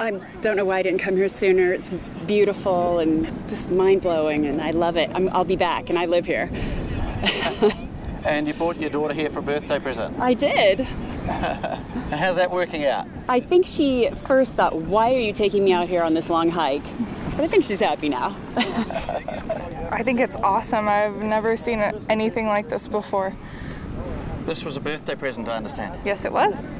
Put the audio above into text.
I don't know why I didn't come here sooner. It's beautiful and just mind-blowing, and I love it. I'll be back, and I live here. And you brought your daughter here for a birthday present. I did. How's that working out? I think she first thought, why are you taking me out here on this long hike? But I think she's happy now. I think it's awesome. I've never seen anything like this before. This was a birthday present, I understand. Yes, it was.